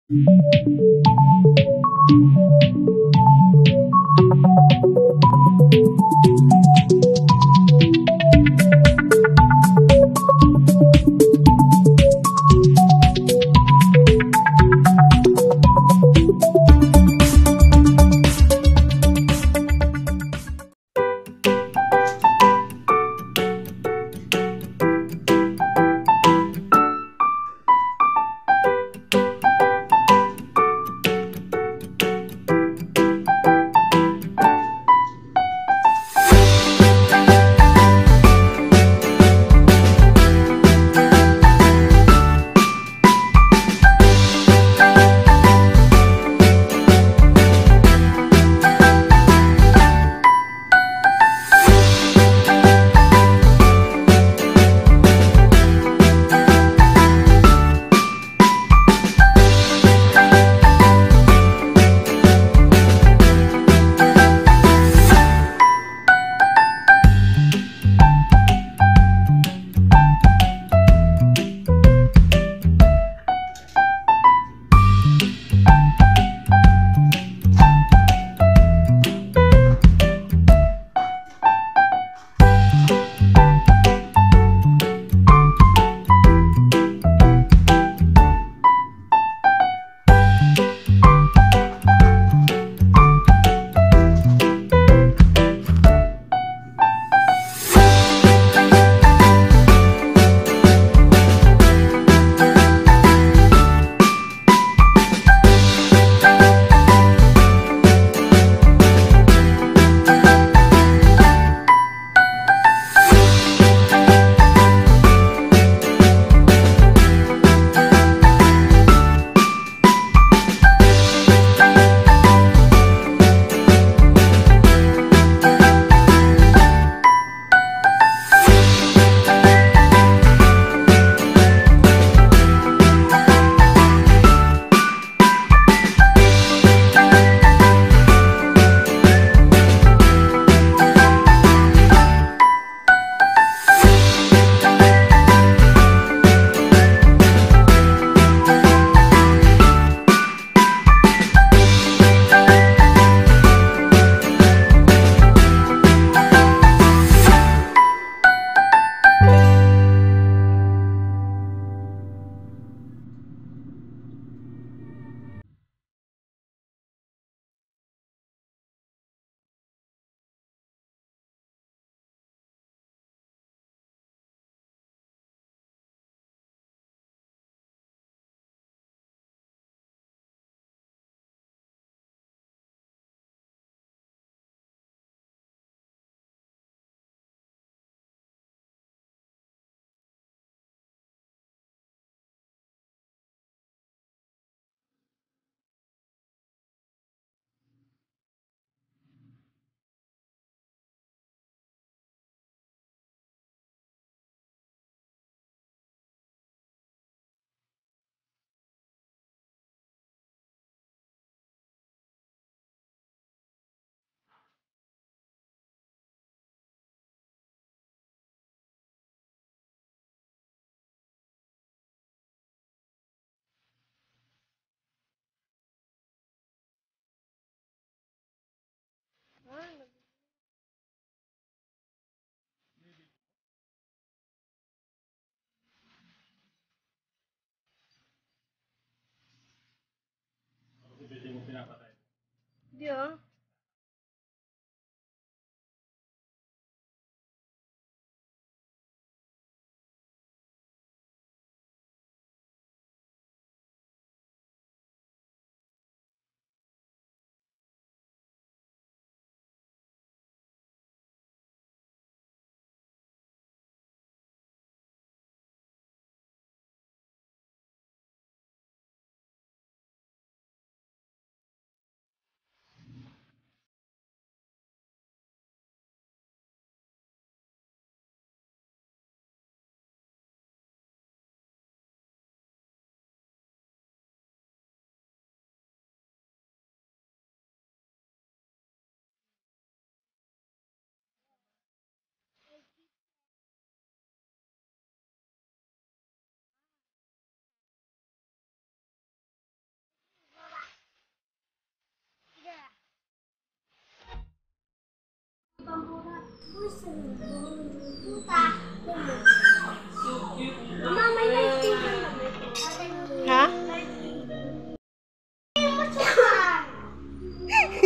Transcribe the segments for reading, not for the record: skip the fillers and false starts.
Dia.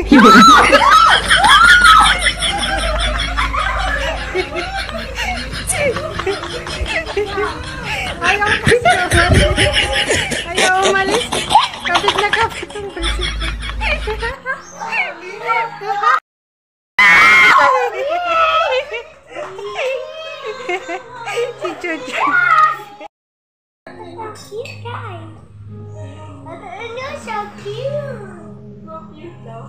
Ayaw kasi umalis. Ayaw umalis. Kapit na kapit ang bersik. Si Chuchu. Cute guy. You're so cute. So cute though.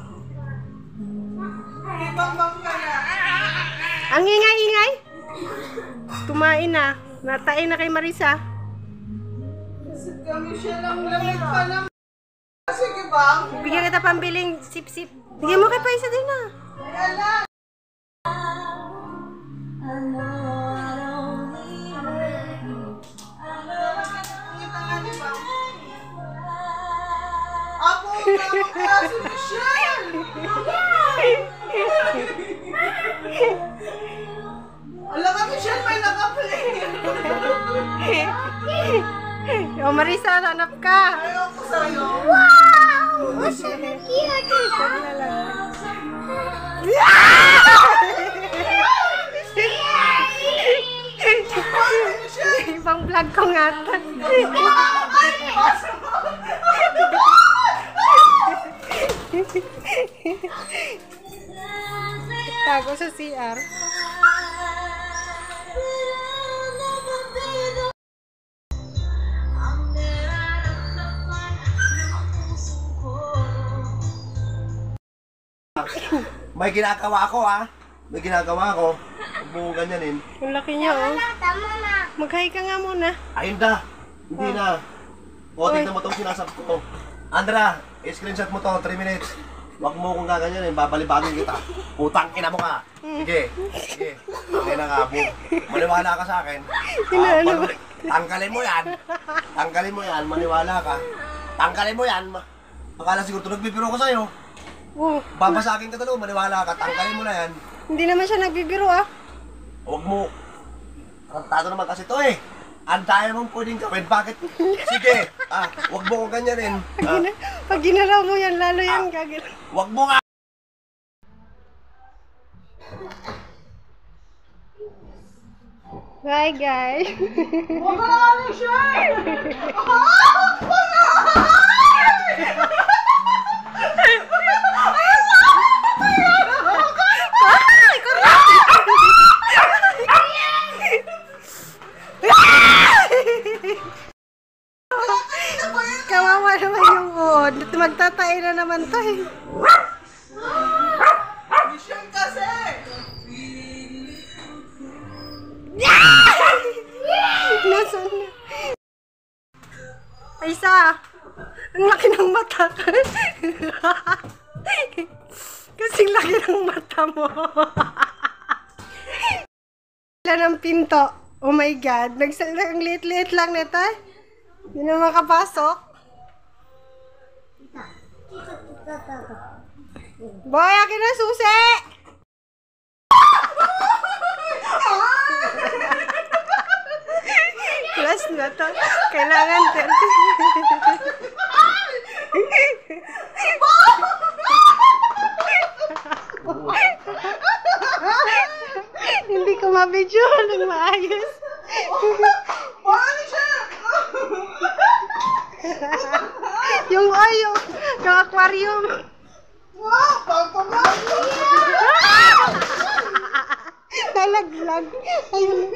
Ang ingay-ingay. Kumain na. Natain na kay Marisa. Kami siya lang lamig pa naman. Sige ba? Bigyan kita pambiling sip-sip. Bigyan mo kay Paisa din na. Wala. Apo, tamang klase ni Michelle! Alam ka, Michelle, may naka-play. O Marisa, hanap ka. Ayaw ko sa'yo. Wow! What's so cute? Ibang vlog ko nga. Tago sa CR. May ginagawa ako May ginagawa ako. Huwag mo ganyanin. Ang laki niya oh. Tama na. Mag-hi ka nga muna. Ayun na. Hindi na. O, tignan mo itong sinasab ko to. Andra, screenshot mo to. 3 minutes. Huwag mo kung gaganyanin. Babalibagin kita. Putang ina mo ka. Sige. Sige. Hindi na nga po. Maniwala ka sa akin. Tanggalin mo yan. Tanggalin mo yan. Maniwala ka. Tanggalin mo yan. Akala siguro ito nagbibiro ko sa'yo. Babasagin ka talo, maniwala ka, tanggalin mo na yan. Hindi naman siya nagbibiro Huwag mo. Tarantado naman kasi to Ang daya mong pwedeng gawin, bakit? Sige, huwag mo kong ganyanin. Pag ginalaw mo yan, lalo yan gagawin. Huwag mo nga. Bye guys. Huwag ka na Michelle! Kawawa naman yung uod. Magtatay na naman to Michelle kasi! Nasaan na? Paisa! Ang laki ng mata ka. Kasing laki ng mata mo. Wala ng pinto. Oh my God. Ang liit-liit lang nito. Hindi na makapasok. Boy, akin na susi! Plus na to. Kailangan 30. Hindi ko mabidyo ng maayos. Yung aquarium. Wow! Pagpapag! Nalaglag. Ayun.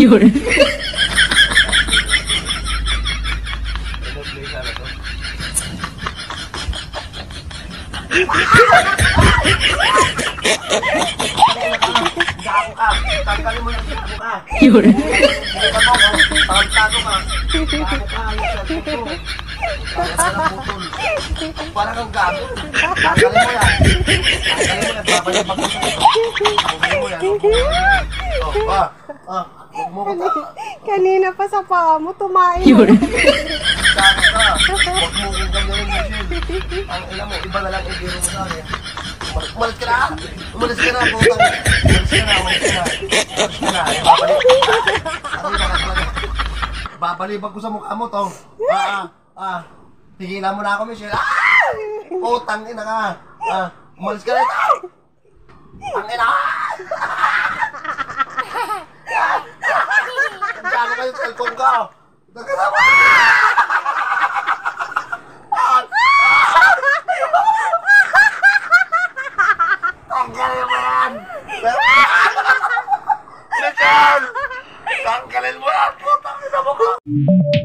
Yun. Gago ka. Tanggalin mo yung gago ka. Yun. Tanggalin ka. Gago ka. Parang kang gago. Tanggalin mo yan. Babalik pag gusto mo. Tanggalin mo yan. Huwag mo ko. Kanina pa sa paa mo, tumain. Yun. Gago ka. Huwag mo kong ganyan, Michelle. Ang ina mo, iba na lang ibiro mo sa akin. Umalis ka na! Umalis ka na, putang! Umalis ka na, umalis ka na! Umalis ka na, babalik! Babalibag ko sa mukha mo to! Tigilan mo na ako, Michelle! Putang ina ka! Umalis ka na ito! Ang ina! Gago ka yung cellphone ko! Nagkasama! Tanggalin mo yan! Michelle! Tanggalin mo yan! Putang ina mo ko!